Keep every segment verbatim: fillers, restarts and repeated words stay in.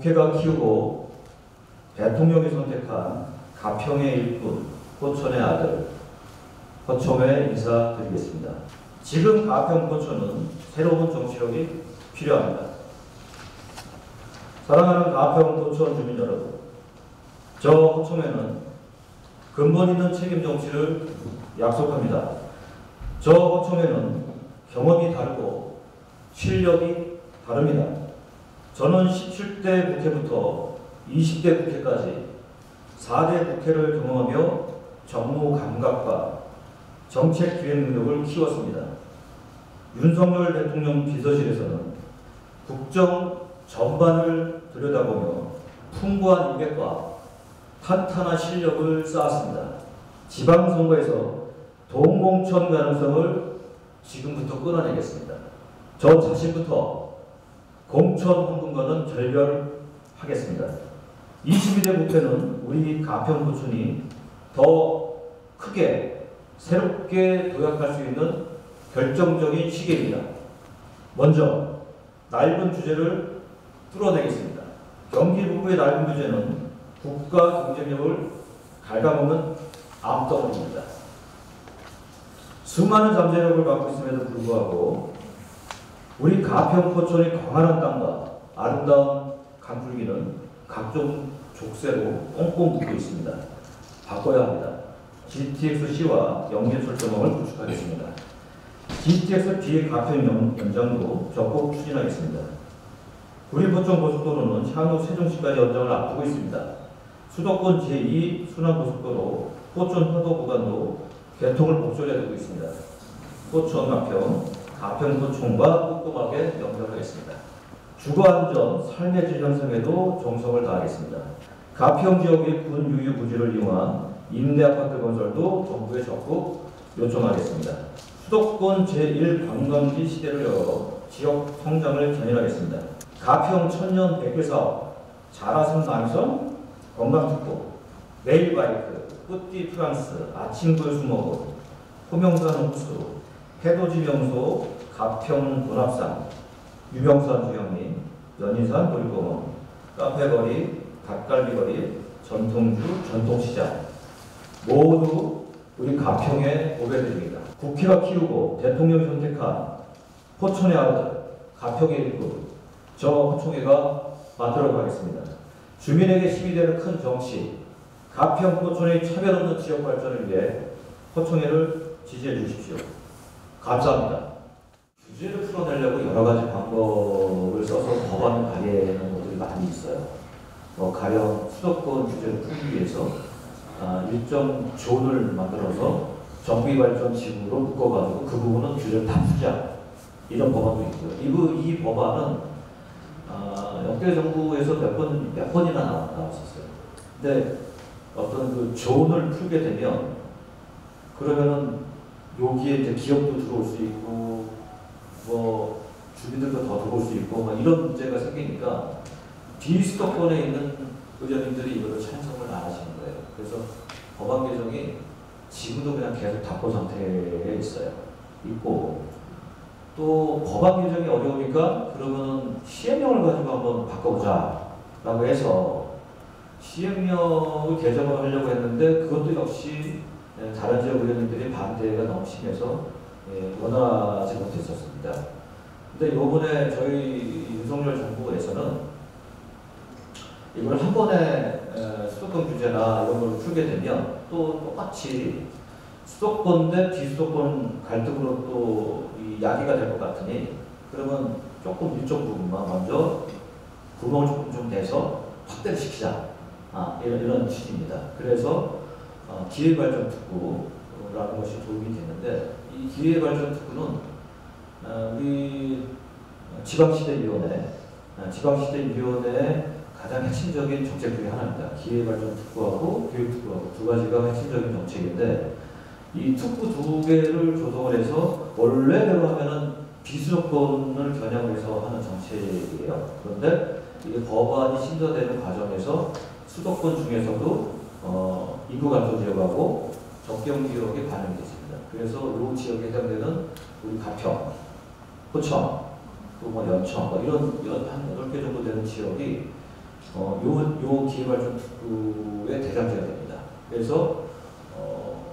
국회가 키우고 대통령이 선택한 가평의 일꾼, 포천의 아들, 허총에 인사드리겠습니다. 지금 가평 포천은 새로운 정치력이 필요합니다. 사랑하는 가평 포천 주민 여러분, 저 허총에는 근본 있는 책임 정치를 약속합니다. 저 허총에는 경험이 다르고 실력이 다릅니다. 저는 십칠 대 국회부터 이십 대 국회까지 사 대 국회를 경험하며 정무 감각과 정책 기획 능력을 키웠습니다. 윤석열 대통령 비서실에서는 국정 전반을 들여다보며 풍부한 인맥과 탄탄한 실력을 쌓았습니다. 지방선거에서 동공천 가능성을 지금부터 끊어내겠습니다. 저 자신부터 공천 헌금과는 결별하겠습니다. 이십이 대 국회는 우리 가평 포천이 더 크게 새롭게 도약할 수 있는 결정적인 시기입니다. 먼저 낡은 주제를 뚫어내겠습니다. 경기 북부의 낡은 주제는 국가 경쟁력을 갉아먹는 암덩어리입니다. 수많은 잠재력을 갖고 있음에도 불구하고 우리 가평 포천의 광활한 땅과 아름다운 강줄기는 각종 족쇄로 꽁꽁 묶여 있습니다. 바꿔야 합니다. 지티엑스씨와 연계 설정을 구축하겠습니다. 지티엑스 뒤에 가평 연장도 적극 추진하겠습니다. 우리 포천 고속도로는 향후 세종시까지 연장을 앞두고 있습니다. 수도권 제이 순환고속도로 포천 화도 구간도 개통을 목전에 두고 있습니다. 포천 가평, 가평 포천과 꼼꼼하게 연결하겠습니다. 주거안전, 삶의 질 향상에도 정성을 다하겠습니다. 가평 지역의 군 유휴 부지를 이용한 임대아파트 건설도 정부에 적극 요청하겠습니다. 수도권 제일 관광지 시대를 열어 지역 성장을 견인하겠습니다. 가평 천년 백회 사업, 자라섬 남섬 건강특보, 레일바이크, 뿌띠 프랑스, 아침굴 수목원, 호명산 호수, 해돋이 명소, 가평 문합산, 유명산 주영림, 연희산 놀이공원, 카페거리, 닭갈비거리, 전통주, 전통시장 모두 우리 가평에 보배드립니다. 국회가 키우고 대통령이 선택한 포천의 아들, 가평의 일꾼, 저 허총회가 만들어 가겠습니다. 주민에게 힘이 되는 큰 정치, 가평 포천의 차별 없는 지역 발전을 위해 허총회를 지지해 주십시오. 감사합니다. 주제를 풀어내려고 여러 가지 방법을 써서 법안을 발의하는 것들이 많이 있어요. 뭐 가령 수도권 주제를 풀기 위해서 아, 일정 존을 만들어서 정비 발전 지구로 묶어가지고 그 부분은 주제를 다 풀자, 이런 법안도 있고요. 이, 이 법안은 아, 역대 정부에서 몇 번, 몇 번이나 나왔었어요. 근데 어떤 그 존을 풀게 되면 그러면은 여기에 이제 기업도 들어올 수 있고 뭐 주민들도 더 들어올 수 있고 막 이런 문제가 생기니까 비수도권에 있는 의원님들이 이거를 찬성을 안 하시는 거예요. 그래서 법안 개정이 지금도 그냥 계속 답보 상태에 있어요. 있고 또 법안 개정이 어려우니까 그러면은 시행령을 가지고 한번 바꿔보자 라고 해서 시행령을 개정을 하려고 했는데 그것도 역시 다른 지역 의원님들이 반대가 너무 심해서 원하지 못했었습니다. 근데 이번에 저희 윤석열 정부에서는 이걸 한 번에 수도권 규제나 이런 걸 풀게 되면 또 똑같이 수도권 대 비수도권 갈등으로 또 이 야기가 될 것 같으니 그러면 조금 일정 부분만 먼저 구멍을 조금 좀 내서 확대를 시키자. 아, 이런, 이런 취지입니다. 그래서 어, 기회발전특구라는 것이 도움이 되는데 이 기회발전특구는 어, 우리 지방시대위원회, 어, 지방시대위원회의 가장 핵심적인 정책 중에 하나입니다. 기회발전특구하고 교육특구하고 두 가지가 핵심적인 정책인데 이 특구 두 개를 조성을 해서 원래대로 하면은 비수도권을 겨냥해서 하는 정책이에요. 그런데 이게 법안이 심사되는 과정에서 수도권 중에서도 어, 인구 감소 지역하고 적경 지역에 반영이 됐습니다. 그래서 이 지역에 해당되는 우리 가평, 포천, 또 뭐 연천, 뭐 이런 한 여덟 개 정도 되는 지역이 어, 요, 요 기회발전 특구의 대상자가 됩니다. 그래서 어,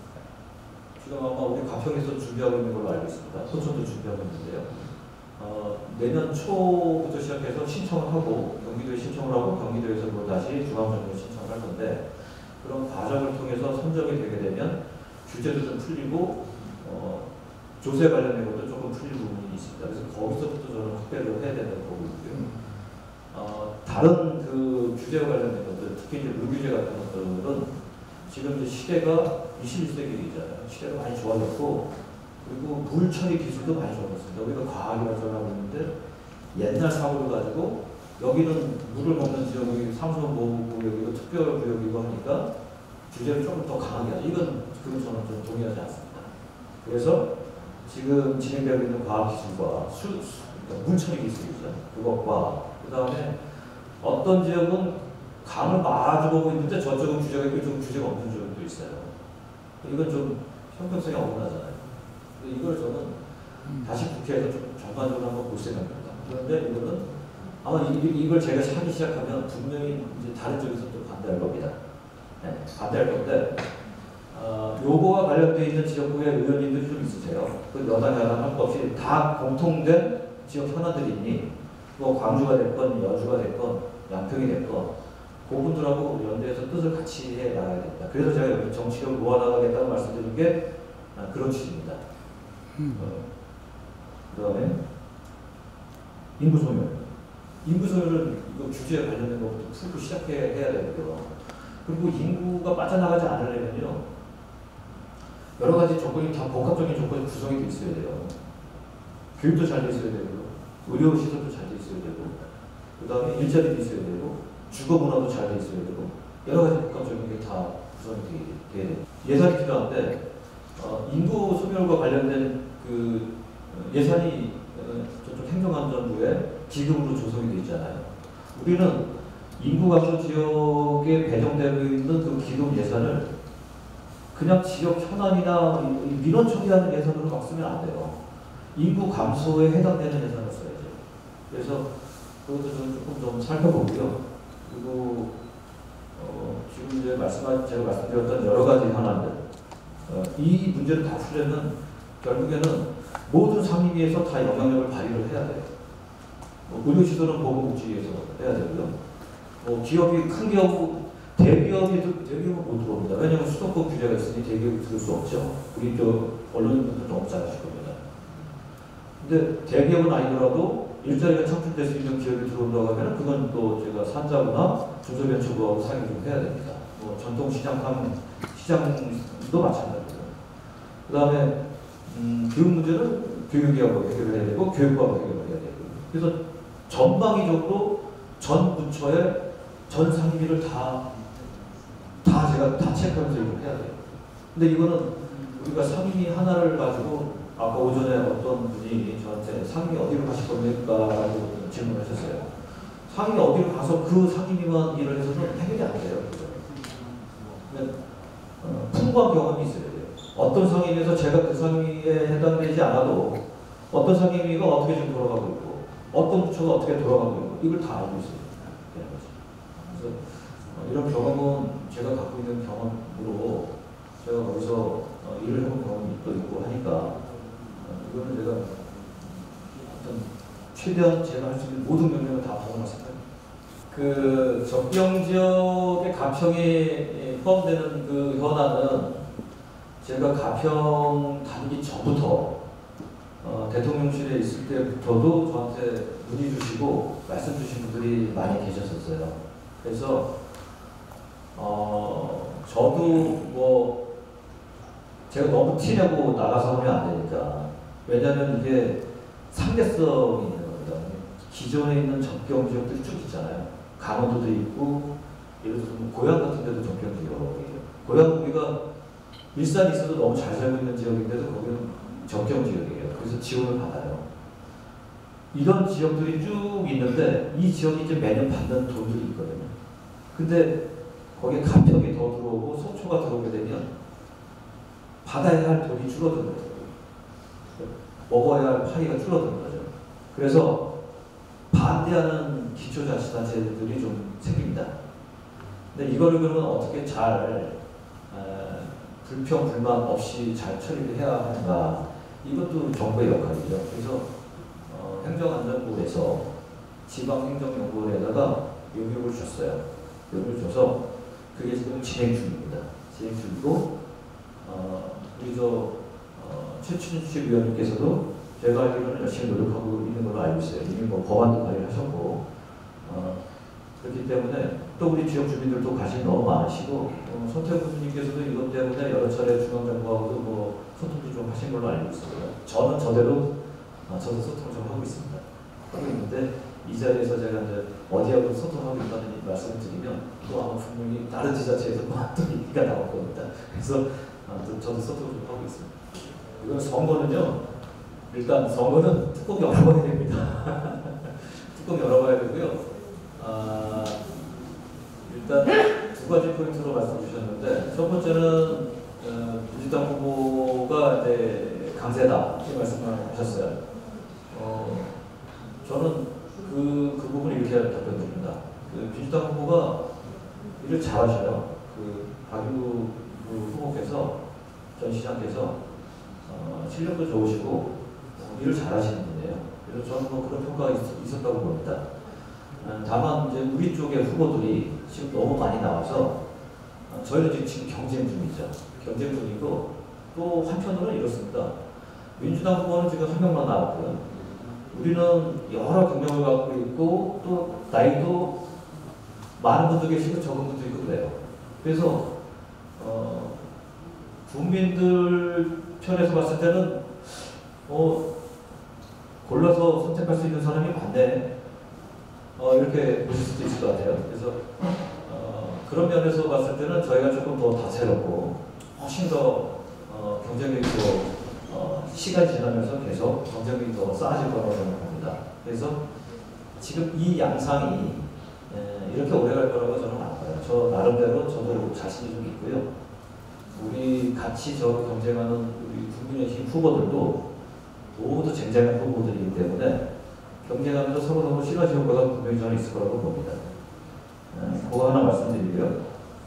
지금 아마 우리 가평에서 준비하고 있는 걸로 알고 있습니다. 포천도 준비하고 있는데요. 어, 내년 초부터 시작해서 신청을 하고 경기도에 신청을 하고 경기도에서 뭐 다시 중앙정부에 신청을 할 건데 그런 과정을 통해서 선정이 되게 되면 규제도 좀 풀리고 어, 조세 관련된 것도 조금 풀릴 부분이 있습니다. 그래서 거기서부터 저는 확대를 해야 된다고 보고 있고요. 어, 다른 그 규제와 관련된 것들, 특히 이제 무규제 같은 것들은 지금 이제 시대가 이십일 세기이잖아요. 시대가 많이 좋아졌고, 그리고 물 처리 기술도 많이 좋아졌습니다. 우리가 과학이 발전하고 있는데, 옛날 사고를 가지고, 여기는 물을 먹는 지역이 상수보호구역이고 특별구역이고 하니까, 규제를 조금 더 강하게 하죠. 이건, 그건 저는 좀 동의하지 않습니다. 그래서 지금 진행되고 있는 과학기술과 수, 그러니까 물 처리 기술이죠. 그것과, 그 다음에 어떤 지역은 강을 마주 보고 있는데 저쪽은 규제가 있고 좀 규제가 없는 지역도 있어요. 이건 좀 형평성이 어긋나잖아요. 이걸 저는 다시 국회에서 좀 전반적으로 한번 볼 생각입니다. 그런데 이거는 아마 이, 이걸 제가 하기 시작하면 분명히 이제 다른 쪽에서 또 반대할 겁니다. 네, 반대할 건데 어, 요거와 관련되어 있는 지역구의 의원님들이 좀 있으세요. 그 여당 야당 할 것 없이 다 공통된 지역 현안들이 있니? 뭐 광주가 됐건 여주가 됐건 양평이 됐건 그분들하고 연대해서 뜻을 같이 해 나가야 됩니다. 그래서 제가 여기 정치력을 모아나가겠다고 말씀드린 게 아, 그런 취지입니다. 음. 어, 그 다음에 인구소멸. 인구소멸은 이거 규제에 관련된 것부터 풀고 시작해야 되고요. 그리고 인구가 빠져나가지 않으려면요. 여러 가지 조건이 다 복합적인 조건이 구성이 돼 있어야 돼요. 교육도 잘 돼 있어야 되고 의료시설도 잘 돼 있어야 되고 그 다음에 일자리도 있어야 되고 주거문화도 잘 돼 있어야 되고 여러 가지 복합적인 게 다 구성이 돼야 돼요. 예산이 필요한데 어, 인구 소멸과 관련된 그 예산이 어, 저쪽 행정안전부에 기금으로 조성이 되어 있잖아요. 우리는 인구 감소 지역에 배정되고 있는 그 기금 예산을 그냥 지역 현안이나 민원 처리하는 예산으로 막 쓰면 안 돼요. 인구 감소에 해당되는 예산을 써야죠. 그래서 그것도 좀 조금 좀 살펴보고요. 그리고 어, 지금 이제 말씀하 제가 말씀드렸던 여러 가지 현안들 어, 이 문제를 다 풀려면 결국에는 모든 상임위에서 다 영향력을 발휘를 해야 돼요. 뭐 의료시설은 보건복지위에서 해야 되고요. 뭐 기업이 큰 기업 대기업이 대기업은 못 들어옵니다. 왜냐하면 수도권 규제가 있으니 대기업이 들을 수 없죠. 우리 저 언론인분들 너무 잘하실 겁니다. 근데 대기업은 아니더라도 일자리가 창출될 수 있는 기업이 들어온다고 하면 그건 또 제가 산자부나 중소벤처부하고 상의 좀 해야 됩니다. 뭐 전통시장 시장도 마찬가지고요. 그 다음에 음, 교육 문제는 교육위하고 해결해야 되고 교육부하고 해결해야 되고 그래서 전방위적으로 전 부처의 전 상임위를 다, 다 제가 다 체크하면서 이걸 해야 돼요. 근데 이거는 우리가 상임위 하나를 가지고 아까 오전에 어떤 분이 저한테 상임위 어디로 가실 겁니까? 라고 질문을 하셨어요. 상임위 어디로 가서 그 상임위만 일을 해서는 해결이 안 돼요. 그러니까, 어, 풍부한 경험이 있어야 돼요. 어떤 상임위에서 제가 그 상임위에 해당되지 않아도 어떤 상임위가 어떻게 지금 돌아가고 있고 어떤 부처가 어떻게 돌아가고 있고 이걸 다 알고 있어요. 그래서 어, 이런 경험은 제가 갖고 있는 경험으로 제가 거기서 어, 일을 해본 경험이 또 있고 하니까 어, 이거는 제가 어떤 최대한 제가 할 수 있는 모든 명령을 다 받아놨습니다. 그 적경 지역의 가평에 포함되는 그 현안은 제가 가평 다니기 전부터 어, 대통령실에 있을 때부터도 저한테 문의 주시고 말씀 주신 분들이 많이 계셨었어요. 그래서 어, 저도 뭐 제가 너무 티내고 나가서 하면 안 되니까 왜냐하면 이게 상대성이 있는 겁니다. 기존에 있는 접경 지역들이 쭉 있잖아요. 강원도도 있고 예를 들어서 뭐 고향 같은 데도 접경 지역이에요. 고향 우리가 일산이 있어도 너무 잘 살고 있는 지역인데도 거기는 접경 지역이에요. 그래서 지원을 받아요. 이런 지역들이 쭉 있는데 이 지역이 이제 매년 받는 돈들이 있거든요. 근데 거기에 가평이 더 들어오고 속초가 들어오게 되면 받아야 할 돈이 줄어드는 거예요. 먹어야 할 파이가 줄어드는 거죠. 그래서 반대하는 기초자치단체들이 좀 생깁니다. 근데 이거를 그러면 어떻게 잘 에, 불평 불만 없이 잘 처리를 해야 하는가, 이것도 정부의 역할이죠. 그래서 어, 행정안전부에서 지방행정연구원에다가 요구를 줬어요. 요구를 줘서 그게 지금 진행 중입니다. 진행 중이고 어, 우리 저 어, 최춘식 위원님께서도 제가 알기로는 열심히 노력하고 있는 걸로 알고 있어요. 이미 뭐 법안도 발의하셨고 어, 그렇기 때문에 또 우리 지역 주민들도 관심이 너무 많으시고 어, 손태우 교수님께서도 이것 때문에 여러 차례 중앙정부하고도 뭐 소통도 좀 하신 걸로 알고 있습니다. 저는 저대로 어, 저도 소통을 좀 하고 있습니다. 하고 있는데 이 자리에서 제가 이제 어디하고 소통하고 있다는 말씀을 드리면 또 아마 분명히 다른 지자체에서 또 얘기가 나올 겁니다. 그래서 어, 저도 소통을 좀 하고 있습니다. 이건 선거는요, 일단 선거는 뚜껑 열어봐야 됩니다. 뚜껑 열어봐야 되고요. 아, 일단 두 가지 포인트로 말씀 주셨는데, 첫 번째는 어, 민주당 후보가 이제 강세다 이렇게 말씀을 하셨어요. 어, 저는 그, 그 부분을 이렇게 답변드립니다. 그 민주당 후보가 일을 잘하셔요. 그 박유 후보께서, 전 시장께서 어, 실력도 좋으시고 어, 일을 잘하시는 분이에요. 그래서 저는 뭐 그런 평가가 있, 있었다고 봅니다. 다만 이제 우리 쪽의 후보들이 지금 너무 많이 나와서 어, 저희는 지금 경쟁 중이죠. 경쟁 중이고 또 한편으로는 이렇습니다. 민주당 후보는 지금 한 명만 나왔고요. 우리는 여러 경력을 갖고 있고 또 나이도 많은 분도 계시고 적은 분도 있고 그래요. 그래서 어, 국민들 편에서 봤을 때는 어, 골라서 선택할 수 있는 사람이 많네. 어, 이렇게 보실 수도 있을 것 같아요. 그래서 어, 그런 면에서 봤을 때는 저희가 조금 더 다채롭고 훨씬 더 어, 경쟁력이 더 어, 시간이 지나면서 계속 경쟁력이 더 쌓아질 거라고 생각합니다. 그래서 지금 이 양상이 에, 이렇게 오래 갈 거라고 저는 안 봐요. 저 나름대로 저도 자신이 좀 있고요. 우리 같이 저 경쟁하는 우리 국민의힘 후보들도 모두 쟁쟁한 후보들이기 때문에 경쟁하면서 서로서로 시너지 효과가 분명히 저는 있을 거라고 봅니다. 에, 그거 하나 말씀드리고요.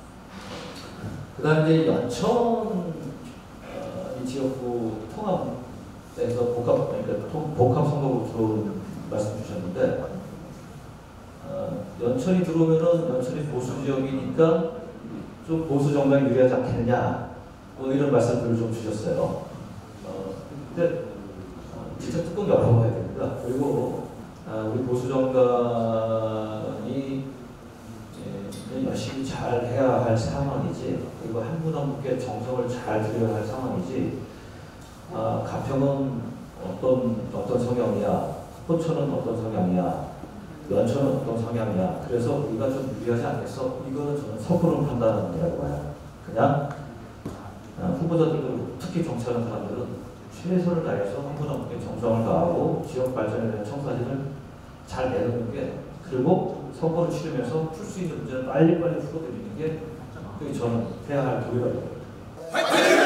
그 다음에 이제 연천 어, 이 지역구 통합에서 복합, 그러니까 복합 선거구로 말씀 주셨는데 어, 연천이 들어오면은 연천이 보수 지역이니까 좀 보수 정당이 유리하지 않겠느냐 뭐 이런 말씀들을 좀 주셨어요. 어, 근데 어, 진짜 뚜껑 열어봐야 됩니다. 그리고 아, 우리 보수 정당이 예, 열심히 잘 해야 할 상황이지, 그리고 한 분 한 분께 정성을 잘 들여야 할 상황이지. 아, 가평은 어떤 어떤 성향이야, 포천은 어떤 성향이야, 연천은 어떤 성향이야. 그래서 우리가 좀 유리하지 않겠어? 이거는 저는 섣부른 판단이라고 봐요. 그냥 아, 후보자들도 특히 정치하는 사람들은 최선을 다해서 한 분 한 분께 정성을 다하고 지역 발전에 대한 청사진을 잘 내놓는 게, 그리고 선거를 치르면서 풀 수 있는 문제를 빨리빨리 풀어드리는 게 그게 저는 해야 할 도리라고 봅니다.